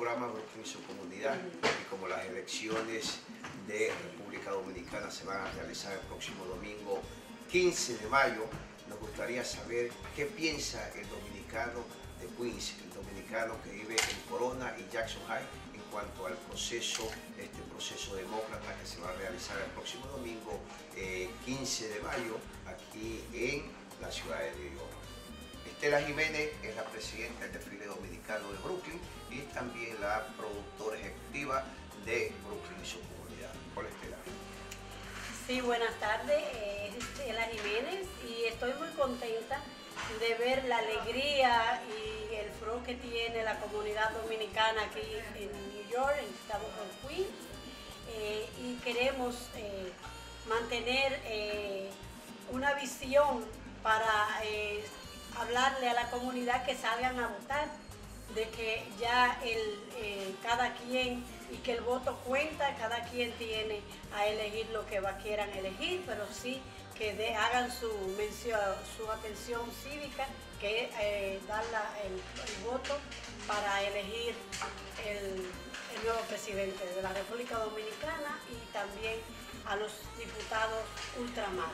programa Brooklyn y su comunidad, y como las elecciones de República Dominicana se van a realizar el próximo domingo 15 de mayo, nos gustaría saber qué piensa el dominicano de Queens, el dominicano que vive en Corona y Jackson Heights en cuanto al proceso, este proceso demócrata que se va a realizar el próximo domingo 15 de mayo aquí en la ciudad de New York. Estela Jiménez es la presidenta del desfile dominicano de Brooklyn y también la productora ejecutiva de Brooklyn y su comunidad. Hola, Estela. Sí, buenas tardes, es Estela Jiménez y estoy muy contenta de ver la alegría y el flow que tiene la comunidad dominicana aquí en New York, estamos en Queens, y queremos mantener una visión para hablarle a la comunidad que salgan a votar, de que ya cada quien y que el voto cuenta, cada quien tiene a elegir lo que quieran elegir, pero sí que hagan su atención cívica, que es dar el voto para elegir el nuevo presidente de la República Dominicana y también a los diputados ultramar.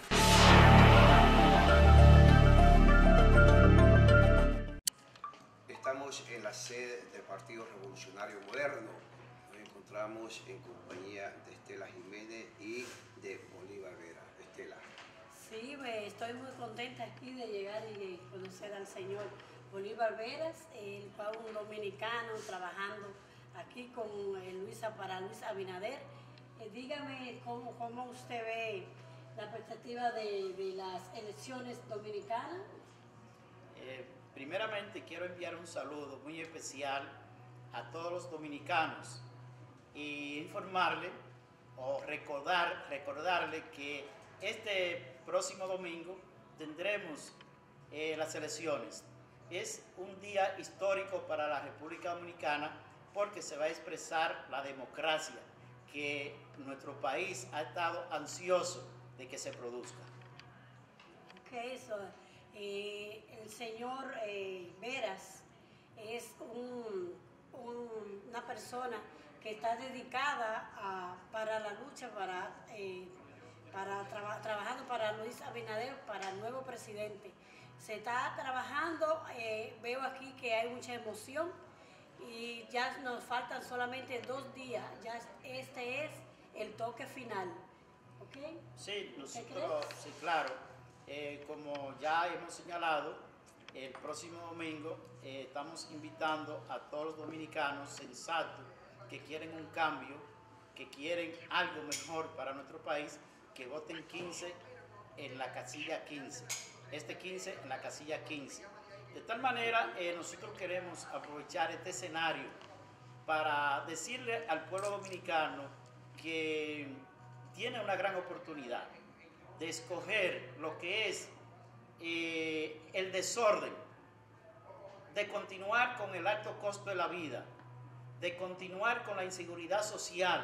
Estamos en la sede del Partido Revolucionario Moderno. Nos encontramos en compañía de Estela Jiménez y de Bolívar Vera. Estela. Sí, estoy muy contenta aquí de llegar y conocer al señor Bolívar Veras, el cual un dominicano trabajando aquí con para Luis Abinader. Dígame cómo usted ve la perspectiva de las elecciones dominicanas. Primeramente quiero enviar un saludo muy especial a todos los dominicanos y informarle o recordarle que este próximo domingo tendremos las elecciones. Es un día histórico para la República Dominicana porque se va a expresar la democracia que nuestro país ha estado ansioso de que se produzca. El señor Veras es una persona que está dedicada para la lucha, trabajando para Luis Abinader, para el nuevo presidente. Se está trabajando, veo aquí que hay mucha emoción y ya nos faltan solamente 2 días, ya este es el toque final. ¿Okay? Sí, nosotros, sí, claro. Como ya hemos señalado, el próximo domingo estamos invitando a todos los dominicanos sensatos que quieren un cambio, que quieren algo mejor para nuestro país, que voten 15 en la casilla 15. Este 15 en la casilla 15. De tal manera, nosotros queremos aprovechar este escenario para decirle al pueblo dominicano que tiene una gran oportunidad de escoger lo que es el desorden, de continuar con el alto costo de la vida, de continuar con la inseguridad social,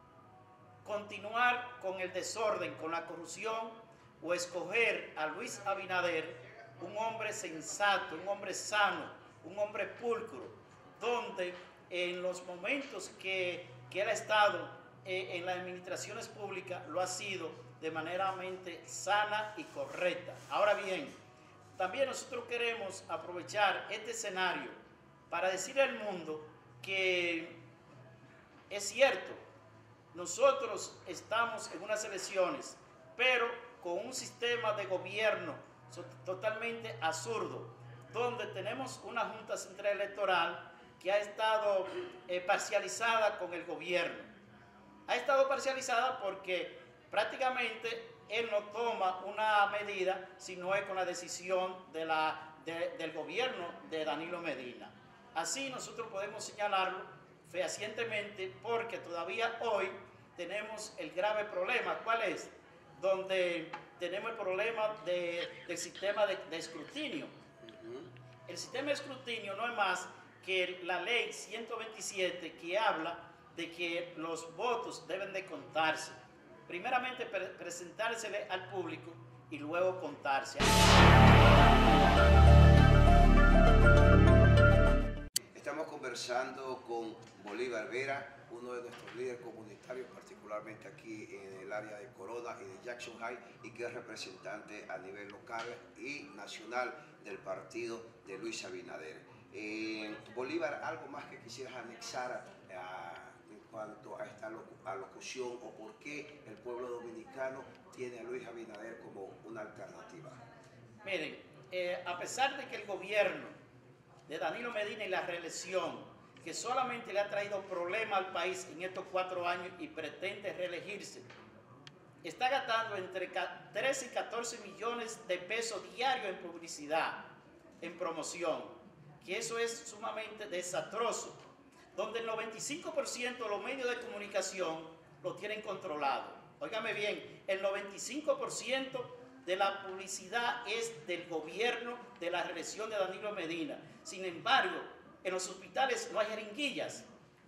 continuar con el desorden, con la corrupción, o escoger a Luis Abinader, un hombre sensato, un hombre sano, un hombre pulcro, donde en los momentos que él ha estado en las administraciones públicas lo ha sido de manera sana y correcta. Ahora bien, también nosotros queremos aprovechar este escenario para decirle al mundo que es cierto, nosotros estamos en unas elecciones, pero con un sistema de gobierno totalmente absurdo, donde tenemos una Junta Central Electoral que ha estado parcializada con el gobierno. Ha estado parcializada porque prácticamente él no toma una medida si no es con la decisión del gobierno de Danilo Medina. Así nosotros podemos señalarlo fehacientemente porque todavía hoy tenemos el grave problema. ¿Cuál es? Donde tenemos el problema del sistema de escrutinio. El sistema de escrutinio no es más que la ley 127 que habla de que los votos deben de contarse. Primeramente presentársele al público y luego contarse. Estamos conversando con Bolívar Vera, uno de nuestros líderes comunitarios, particularmente aquí en el área de Corona y de Jackson High, y que es representante a nivel local y nacional del partido de Luis Abinader. Bolívar, ¿algo más que quisieras anexar en cuanto a esta alocución o por qué el pueblo dominicano tiene a Luis Abinader como una alternativa? Miren, a pesar de que el gobierno de Danilo Medina y la reelección, que solamente le ha traído problemas al país en estos 4 años y pretende reelegirse, está gastando entre 13 y 14 millones de pesos diarios en publicidad, en promoción, que eso es sumamente desastroso, donde el 95% de los medios de comunicación lo tienen controlado. Óigame bien, el 95% de la publicidad es del gobierno de la reelección de Danilo Medina. Sin embargo, en los hospitales no hay jeringuillas.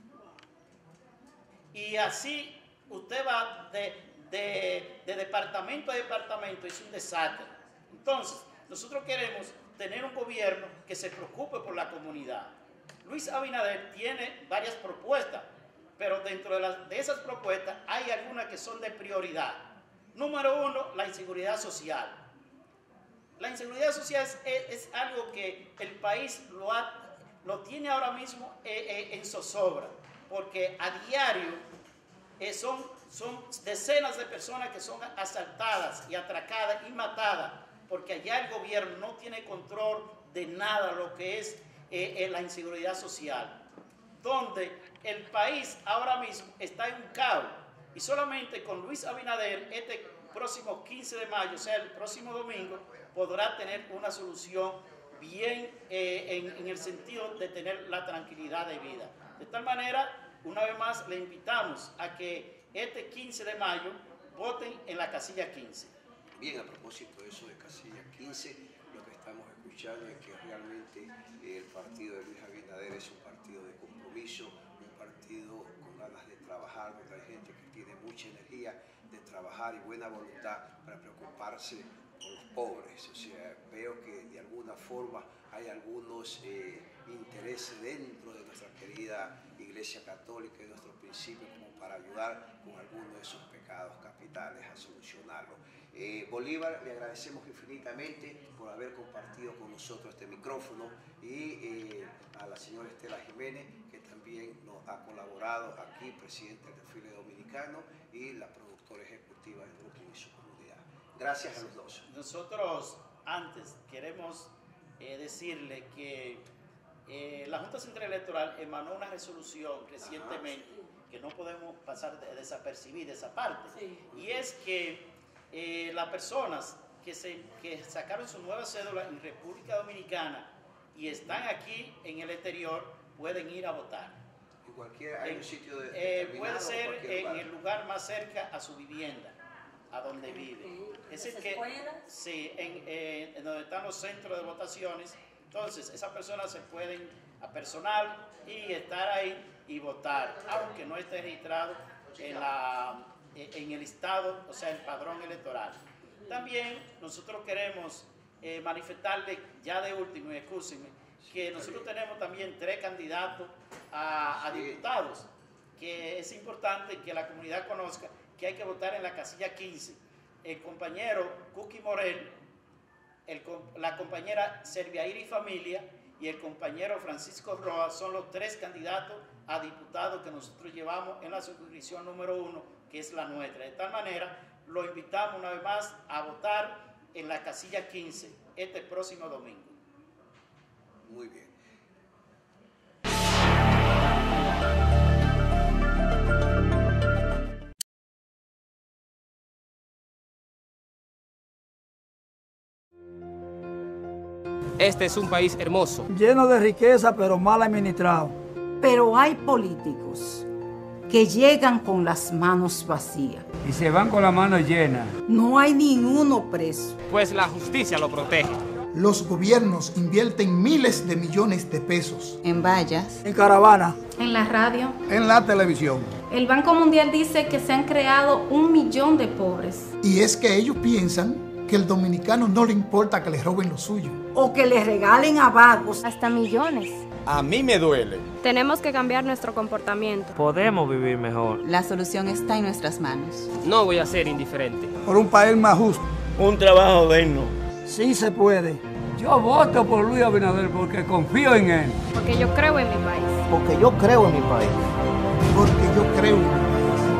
Y así usted va de departamento a departamento, es un desastre. Entonces, nosotros queremos tener un gobierno que se preocupe por la comunidad. Luis Abinader tiene varias propuestas, pero dentro de esas propuestas hay algunas que son de prioridad. Número 1, la inseguridad social. La inseguridad social es algo que el país lo tiene ahora mismo en zozobra, porque a diario son decenas de personas que son asaltadas y atracadas y matadas, porque allá el gobierno no tiene control de nada lo que es la inseguridad social, donde el país ahora mismo está en un caos, y solamente con Luis Abinader este próximo 15 de mayo, o sea, el próximo domingo, podrá tener una solución bien en el sentido de tener la tranquilidad de vida. De tal manera, una vez más, le invitamos a que este 15 de mayo voten en la casilla 15. Bien, a propósito de eso de casilla 15, lo que estamos escuchando es que realmente el partido de Luis Abinader es un partido de compromiso, un partido con ganas de trabajar, donde hay gente que tiene mucha energía de trabajar y buena voluntad para preocuparse por los pobres. O sea, veo que de alguna forma hay algunos intereses dentro de nuestra querida Iglesia Católica y nuestros principios como para ayudar con algunos de esos pecados capitales a solucionarlo. Bolívar, le agradecemos infinitamente por haber compartido con nosotros este micrófono, y a la señora Estela Jiménez, que también nos ha colaborado aquí, presidente del desfile dominicano y la productora ejecutiva del grupo y su comunidad. Gracias a los dos. Nosotros antes queremos decirle que la Junta Central Electoral emanó una resolución recientemente que no podemos pasar desapercibida esa parte, y es que las personas que sacaron su nueva cédula en República Dominicana y están aquí en el exterior pueden ir a votar. ¿Hay un sitio puede ser en el lugar más cerca a su vivienda, a donde vive. Es decir, que sí, en donde están los centros de votaciones. Entonces, esas personas se pueden apersonar y estar ahí y votar, aunque no esté registrado en el listado, o sea, el padrón electoral. También nosotros queremos manifestarle ya de último, y excúsenme, que nosotros tenemos también 3 candidatos a diputados, que es importante que la comunidad conozca que hay que votar en la casilla 15. El compañero Cookie Morel, la compañera Serviairi Familia y el compañero Francisco Roa son los 3 candidatos a diputados que nosotros llevamos en la circunscripción número 1, que es la nuestra. De tal manera, lo invitamos una vez más a votar en la casilla 15 este próximo domingo. Muy bien. Este es un país hermoso, lleno de riqueza, pero mal administrado. Pero hay políticos que llegan con las manos vacías. Y se van con la mano llena. No hay ninguno preso. pues la justicia lo protege. Los gobiernos invierten miles de millones de pesos. En vallas. En caravana. En la radio. En la televisión. El Banco Mundial dice que se han creado 1 millón de pobres. Y es que ellos piensan que al dominicano no le importa que le roben lo suyo. O que le regalen a vagos. Hasta millones. A mí me duele. Tenemos que cambiar nuestro comportamiento. Podemos vivir mejor. La solución está en nuestras manos. No voy a ser indiferente. Por un país más justo. Un trabajo digno. Sí se puede. Yo voto por Luis Abinader porque confío en él. Porque yo creo en mi país. Porque yo creo en mi país. Porque yo creo en mi país.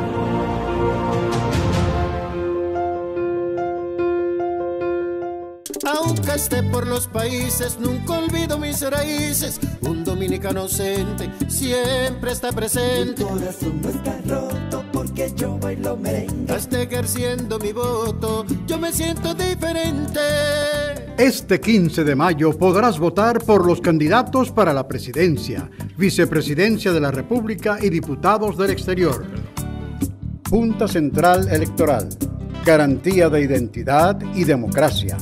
Aunque esté por los países, nunca olvido mis raíces. Un dominicano ausente siempre está presente. Mi corazón no está roto porque yo bailo merengue. Hasta ejerciendo mi voto, yo me siento diferente. Este 15 de mayo podrás votar por los candidatos para la presidencia, vicepresidencia de la República y diputados del exterior. Junta Central Electoral. Garantía de identidad y democracia.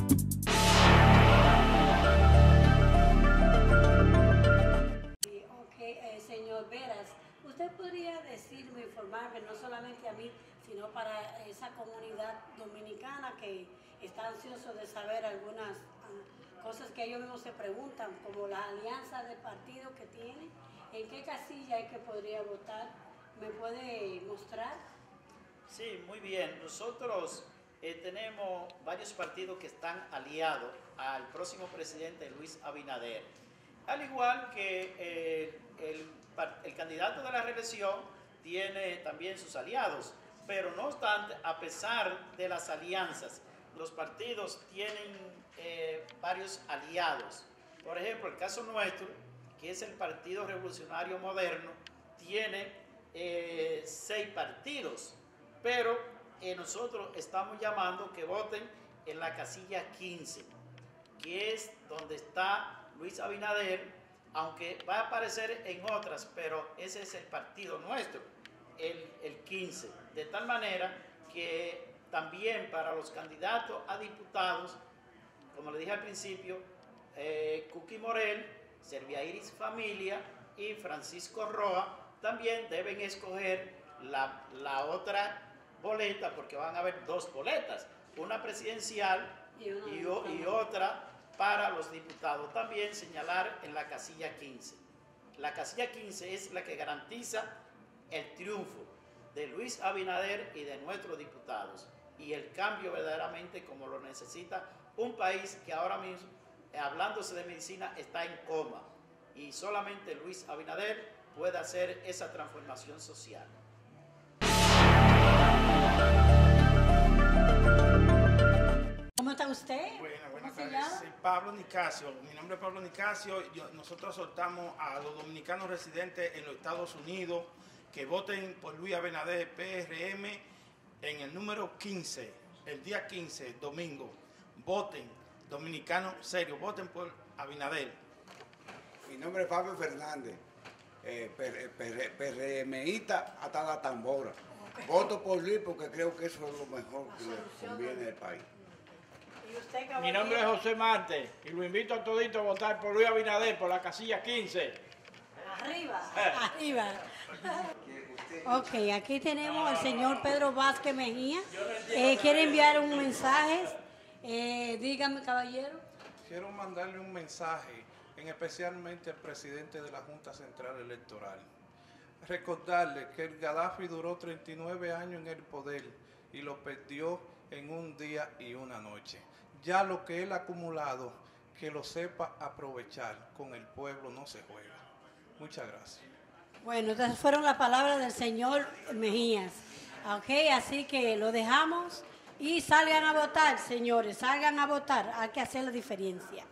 Señor Veras, ¿usted podría decirme, informarme, no solamente a mí, sino para esa comunidad dominicana que está ansioso de saber algunas cosas que ellos mismos se preguntan, como la alianza de partidos que tiene, en qué casilla es que podría votar? ¿Me puede mostrar? Sí, muy bien. Nosotros tenemos varios partidos que están aliados al próximo presidente Luis Abinader. Al igual que el candidato de la reelección tiene también sus aliados, pero no obstante, a pesar de las alianzas, los partidos tienen varios aliados. Por ejemplo, el caso nuestro, que es el Partido Revolucionario Moderno, tiene 6 partidos, pero nosotros estamos llamando que voten en la casilla 15, que es donde está Luis Abinader, aunque va a aparecer en otras, pero ese es el partido nuestro, el 15. De tal manera que también para los candidatos a diputados, como le dije al principio, Cuqui Morel, Servia Iris Familia y Francisco Roa también deben escoger la otra boleta, porque van a haber 2 boletas, una presidencial y otra para los diputados. También señalar en la casilla 15. La casilla 15 es la que garantiza el triunfo de Luis Abinader y de nuestros diputados y el cambio verdaderamente como lo necesita un país que ahora mismo, hablándose de medicina, está en coma, y solamente Luis Abinader puede hacer esa transformación social. ¿Cómo está usted? Buenas tardes. Soy Pablo Nicasio. Mi nombre es Pablo Nicasio. Nosotros soltamos a los dominicanos residentes en los Estados Unidos que voten por Luis Abinader PRM en el número 15, el día 15, domingo. Voten, dominicanos serios, voten por Abinader. Mi nombre es Pablo Fernández, PRMista hasta la tambora. Voto por Luis porque creo que eso es lo mejor que le conviene al país. Mi nombre es José Marte y lo invito a todito a votar por Luis Abinader por la casilla 15. Arriba, arriba. Ok, aquí tenemos al señor Pedro Vázquez Mejía. ¿Quiere enviar un mensaje? Dígame, caballero. Quiero mandarle un mensaje, especialmente al presidente de la Junta Central Electoral. Recordarle que el Gaddafi duró 39 años en el poder y lo perdió en un día y una noche. Ya lo que él ha acumulado, que lo sepa aprovechar. Con el pueblo no se juega. Muchas gracias. Bueno, estas fueron las palabras del señor Mejías. Ok, así que lo dejamos y salgan a votar, señores, salgan a votar. Hay que hacer la diferencia.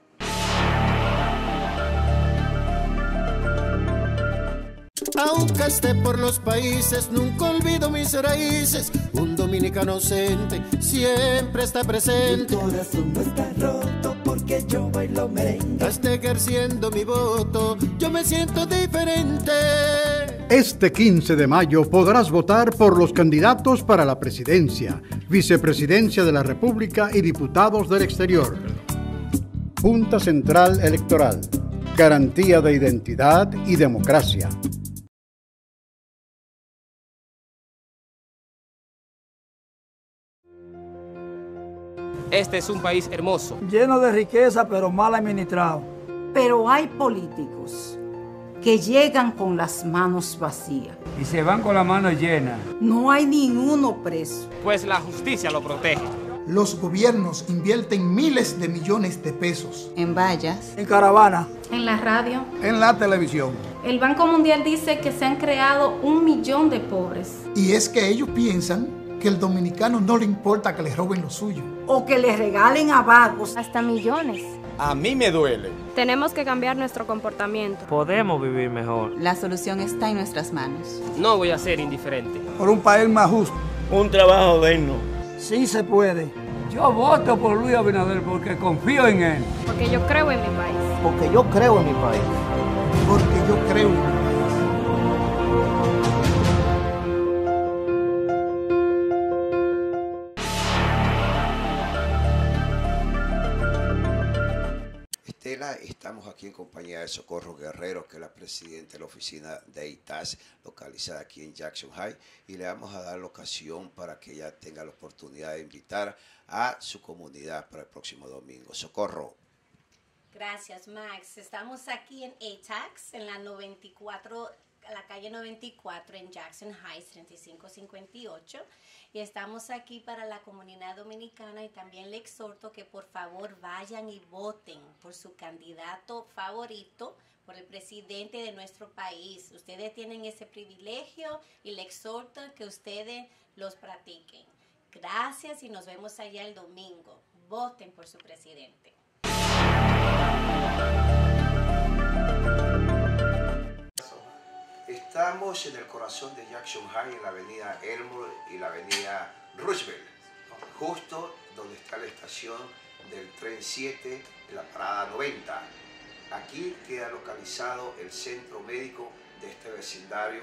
Aunque esté por los países, nunca olvido mis raíces. Un dominicano ausente siempre está presente. Mi corazón no está roto porque yo bailo merengue. Hasta ejerciendo mi voto, yo me siento diferente. Este 15 de mayo podrás votar por los candidatos para la presidencia, vicepresidencia de la República y diputados del exterior. Junta Central Electoral. Garantía de identidad y democracia. Este es un país hermoso, lleno de riqueza pero mal administrado. Pero hay políticos que llegan con las manos vacías. Y se van con la mano llena. No hay ninguno preso. Pues la justicia lo protege. Los gobiernos invierten miles de millones de pesos. En vallas. En caravana. En la radio. En la televisión. El Banco Mundial dice que se han creado 1 millón de pobres. Y es que ellos piensan que al dominicano no le importa que le roben lo suyo. O que le regalen a vagos. Hasta millones. A mí me duele. Tenemos que cambiar nuestro comportamiento. Podemos vivir mejor. La solución está en nuestras manos. No voy a ser indiferente. Por un país más justo. Un trabajo digno. Sí se puede. Yo voto por Luis Abinader porque confío en él. Porque yo creo en mi país. Porque yo creo en mi país. Porque yo creo en mi país. Estela, estamos aquí en compañía de Socorro Guerrero, que es la presidenta de la oficina de ITAS, localizada aquí en Jackson High, y le vamos a dar la ocasión para que ella tenga la oportunidad de invitar a su comunidad para el próximo domingo. Socorro. Gracias, Max. Estamos aquí en ATAX, en la calle 94 en Jackson Heights, 3558. Y estamos aquí para la comunidad dominicana y también le exhorto que por favor vayan y voten por su candidato favorito, por el presidente de nuestro país. Ustedes tienen ese privilegio y le exhorto que ustedes los practiquen. Gracias y nos vemos allá el domingo. Voten por su presidente. Estamos en el corazón de Jackson High, en la avenida Elmore y la avenida Roosevelt, justo donde está la estación del tren 7 de la parada 90. Aquí queda localizado el centro médico de este vecindario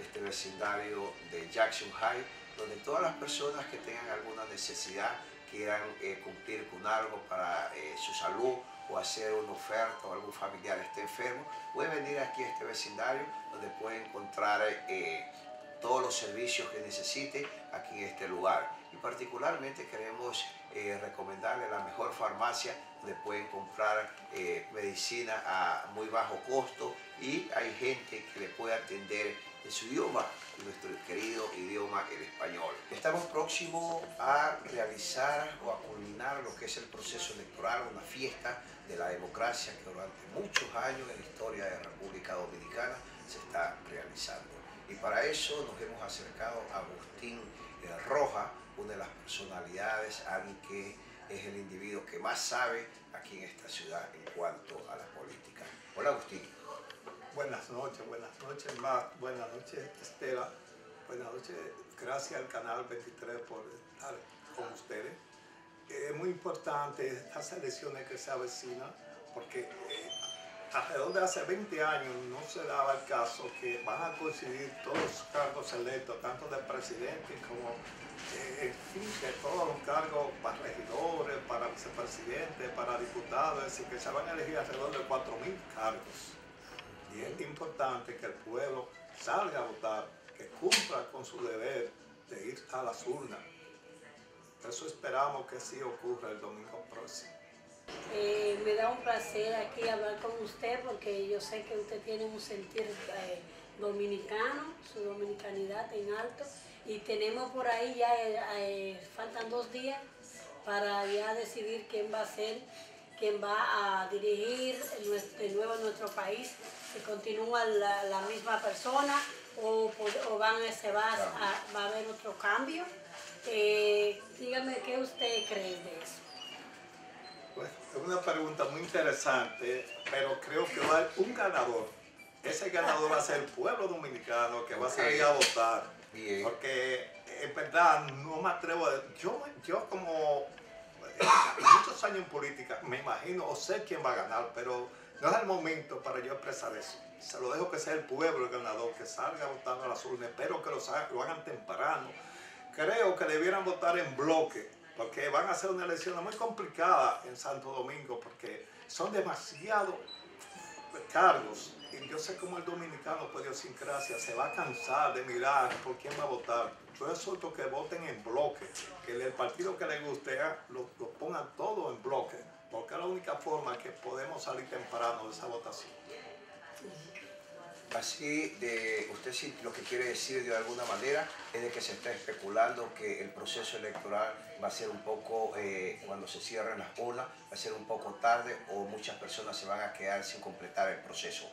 de Jackson High, donde todas las personas que tengan alguna necesidad, quieran cumplir con algo para su salud o hacer una oferta o algún familiar esté enfermo, pueden venir aquí a este vecindario donde pueden encontrar todos los servicios que necesite aquí en este lugar. Y particularmente queremos recomendarle la mejor farmacia donde pueden comprar medicina a muy bajo costo y hay gente que le puede atender en su idioma, nuestro querido idioma, el español. Estamos próximos a realizar o a culminar lo que es el proceso electoral, una fiesta de la democracia que durante muchos años en la historia de la República Dominicana se está realizando. Y para eso nos hemos acercado a Agustín Roja, una de las personalidades, alguien que es el individuo que más sabe aquí en esta ciudad en cuanto a la política. Hola Agustín. Buenas noches, Mac. Buenas noches, Estela. Buenas noches, gracias al Canal 23 por estar con ustedes. Es muy importante estas elecciones que se avecinan porque alrededor de hace 20 años no se daba el caso que van a coincidir todos los cargos electos, tanto de presidente como en fin, de todos los cargos para regidores, para vicepresidentes, para diputados, es decir, que se van a elegir alrededor de 4.000 cargos. Y es importante que el pueblo salga a votar, que cumpla con su deber de ir a las urnas. Eso esperamos que sí ocurra el domingo próximo. Me da un placer aquí hablar con usted porque yo sé que usted tiene un sentir dominicano, su dominicanidad en alto, y tenemos por ahí ya, faltan 2 días para ya decidir quién va a ser, quién va a dirigir de nuevo nuestro país, si continúa la misma persona o va a haber otro cambio. Dígame, ¿qué usted cree de eso? Pues, es una pregunta muy interesante, pero creo que va a haber un ganador. Ese ganador va a ser el pueblo dominicano que va a salir a votar. Bien. Porque en verdad no me atrevo a... Yo como muchos años en política me imagino o sé quién va a ganar, pero no es el momento para yo expresar eso. Se lo dejo que sea el pueblo el ganador, que salga a votar a las urnas. Espero que lo hagan temprano. Creo que debieran votar en bloque, porque van a hacer una elección muy complicada en Santo Domingo, porque son demasiados cargos. Y yo sé cómo el dominicano por idiosincrasia se va a cansar de mirar por quién va a votar. Yo exhorto que voten en bloque, que el partido que les guste lo pongan todo en bloque, porque es la única forma que podemos salir temprano de esa votación. Así, usted sí lo que quiere decir de alguna manera es de que se está especulando que el proceso electoral va a ser un poco, cuando se cierren las urnas, va a ser un poco tarde o muchas personas se van a quedar sin completar el proceso.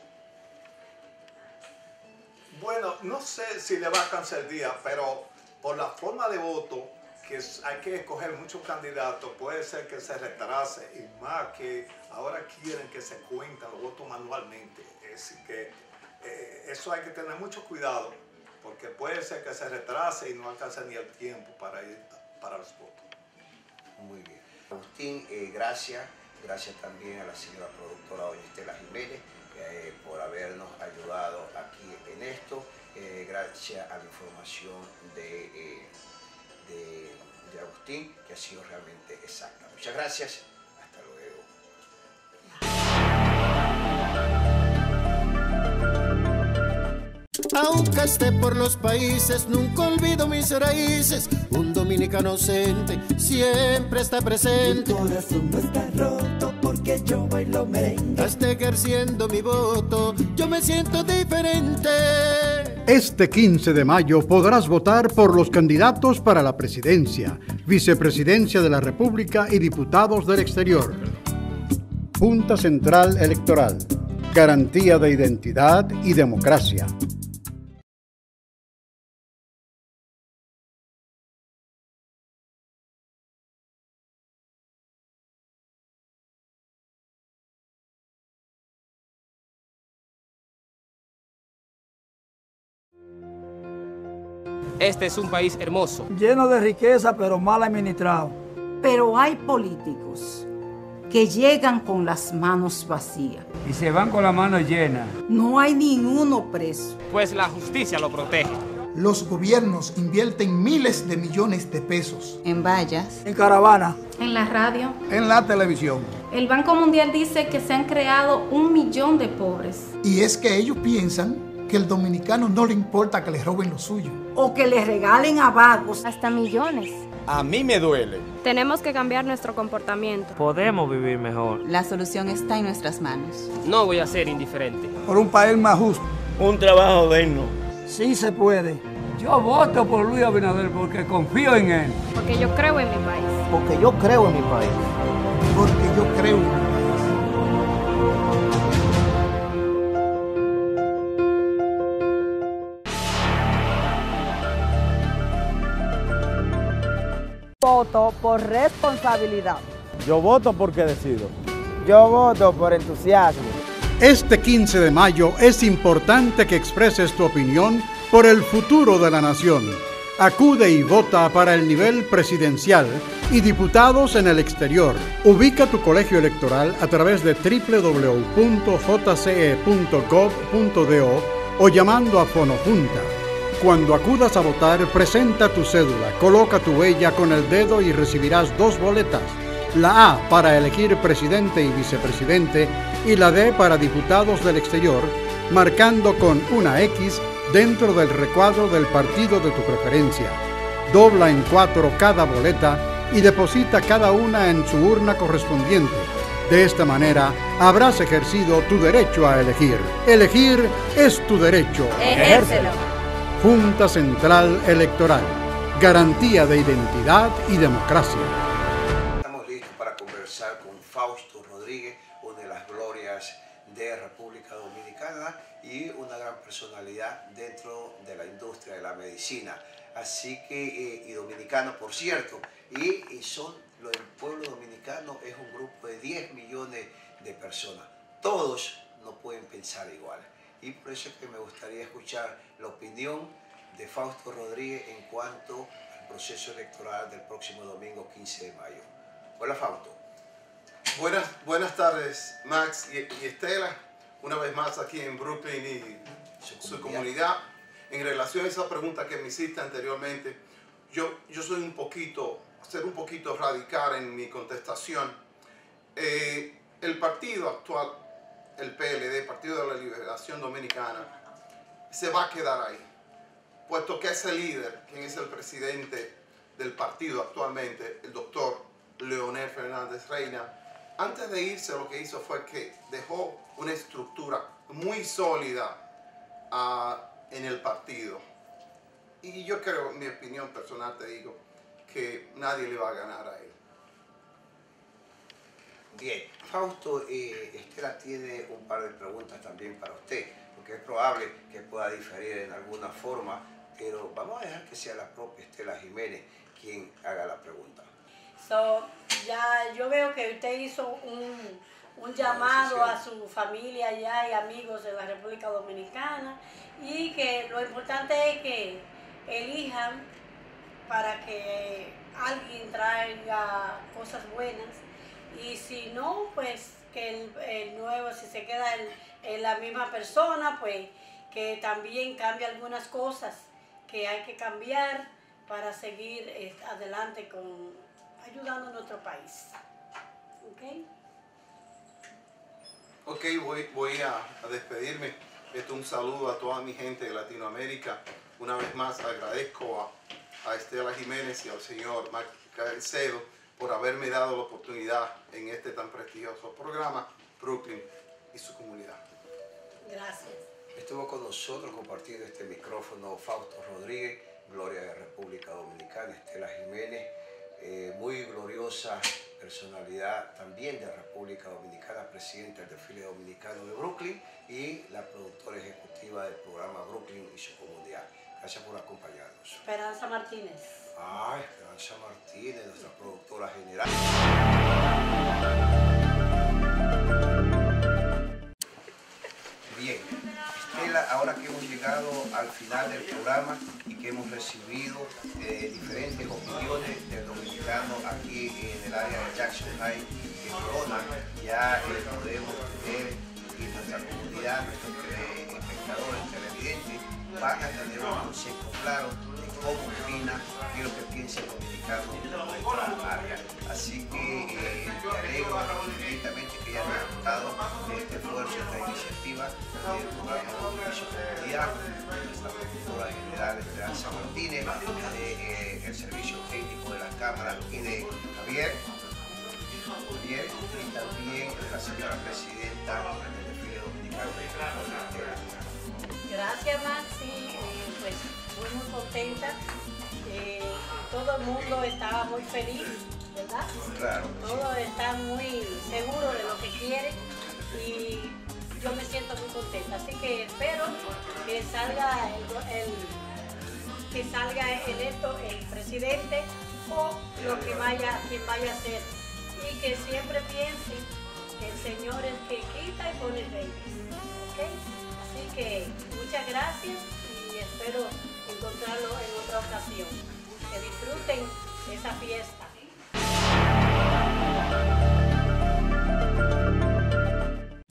Bueno, no sé si le va a alcanzar el día, pero por la forma de voto, que hay que escoger muchos candidatos, puede ser que se retrase, y más que ahora quieren que se cuenten los votos manualmente. Así que eso hay que tener mucho cuidado, porque puede ser que se retrase y no alcance ni el tiempo para ir para los votos. Muy bien. Agustín, gracias. Gracias también a la señora productora doña Estela Jiménez por habernos ayudado aquí en esto. Gracias a la información de Agustín, que ha sido realmente exacta. Muchas gracias. Hasta luego. Aunque esté por los países, nunca olvido mis raíces. Un dominicano ausente siempre está presente. Mi corazón no está roto porque yo bailo merengue. Hasta ejerciendo mi voto, yo me siento diferente. Este 15 de mayo podrás votar por los candidatos para la presidencia, vicepresidencia de la República y diputados del exterior. Junta Central Electoral. Garantía de identidad y democracia. Este es un país hermoso. Lleno de riqueza, pero mal administrado. Pero hay políticos que llegan con las manos vacías. Y se van con la mano llena. No hay ninguno preso. Pues la justicia lo protege. Los gobiernos invierten miles de millones de pesos. En vallas. En caravana. En la radio. En la televisión. El Banco Mundial dice que se han creado 1 millón de pobres. Y es que ellos piensan que el dominicano no le importa que le roben lo suyo. O que le regalen a vagos. Hasta millones. A mí me duele. Tenemos que cambiar nuestro comportamiento. Podemos vivir mejor. La solución está en nuestras manos. No voy a ser indiferente. Por un país más justo. Un trabajo digno. Sí se puede. Yo voto por Luis Abinader porque confío en él. Porque yo creo en mi país. Porque yo creo en mi país. Porque yo creo en mi país. Voto por responsabilidad. Yo voto porque decido. Yo voto por entusiasmo. Este 15 de mayo es importante que expreses tu opinión por el futuro de la nación. Acude y vota para el nivel presidencial y diputados en el exterior. Ubica tu colegio electoral a través de www.jce.gov.do o llamando a Fonojunta. Cuando acudas a votar, presenta tu cédula, coloca tu huella con el dedo y recibirás 2 boletas. La A para elegir presidente y vicepresidente y la D para diputados del exterior, marcando con una X dentro del recuadro del partido de tu preferencia. Dobla en 4 cada boleta y deposita cada una en su urna correspondiente. De esta manera, habrás ejercido tu derecho a elegir. Elegir es tu derecho. Ejércelo. Junta Central Electoral. Garantía de identidad y democracia. Estamos listos para conversar con Fausto Rodríguez, una de las glorias de República Dominicana y una gran personalidad dentro de la industria de la medicina. Así que, y dominicano, por cierto, y el pueblo dominicano es un grupo de 10 millones de personas. Todos no pueden pensar igual. Y por eso es que me gustaría escuchar la opinión de Fausto Rodríguez en cuanto al proceso electoral del próximo domingo 15 de mayo. Hola, Fausto. Buenas tardes, Max y Estela, una vez más aquí en Brooklyn y su comunidad. En relación a esa pregunta que me hiciste anteriormente, yo soy un poquito radical en mi contestación. El partido actual, el PLD, Partido de la Liberación Dominicana, se va a quedar ahí, puesto que ese líder, quien es el presidente del partido actualmente, el doctor Leonel Fernández Reina, Antes de irse, lo que hizo fue que dejó una estructura muy sólida en el partido. Y yo creo, en mi opinión personal, te digo, que nadie le va a ganar a él. Bien, Fausto, Estela tiene un par de preguntas también para usted, porque es probable que pueda diferir en alguna forma, pero vamos a dejar que sea la propia Estela Jiménez quien haga la pregunta. Ya yo veo que usted hizo un llamado a su familia allá y amigos de la República Dominicana, y que lo importante es que elijan para que alguien traiga cosas buenas, y si no, pues que el nuevo, si se queda la misma persona, pues que también cambie algunas cosas que hay que cambiar para seguir adelante ayudando a nuestro país. Ok, voy a despedirme. Esto es un saludo a toda mi gente de Latinoamérica. Una vez más agradezco a Estela Jiménez y al señor Max Caicedo por haberme dado la oportunidad en este tan prestigioso programa, Brooklyn y su comunidad. Gracias. Estuvo con nosotros compartiendo este micrófono Fausto Rodríguez, Gloria de República Dominicana, Estela Jiménez, muy gloriosa personalidad también de República Dominicana, presidenta del desfile dominicano de Brooklyn y la productora ejecutiva del programa Brooklyn y su comunidad. Gracias por acompañarnos. Esperanza Martínez. Esperanza Martínez, nuestra productora general. Bien, Estela, ahora que hemos llegado al final del programa y que hemos recibido diferentes opiniones del dominicano aquí en el área de Jackson Heights y en Corona, ya podemos tener, y nuestra comunidad, nuestros espectadores, televidentes, van a tener un concepto claro de cómo opina y lo que piensa el dominicano en nuestra área. Así que me alegro infinitamente que hayan disfrutado de este esfuerzo, de esta iniciativa del programa de su comunidad, de nuestra productora general Esperanza Martínez, del servicio técnico de la Cámara y de Javier, y también de la señora presidenta del desfile dominicano de Estela. Gracias, Maxi, pues muy contenta. Todo el mundo estaba muy feliz, ¿verdad? Claro. Todo está muy seguro de lo que quiere y yo me siento muy contenta. Así que espero que salga electo el presidente o quien vaya a ser, y que siempre piensen que el Señor es el que quita y pone reyes. ¿Okay? Así que muchas gracias y espero encontrarlo en otra ocasión. Que disfruten esa fiesta.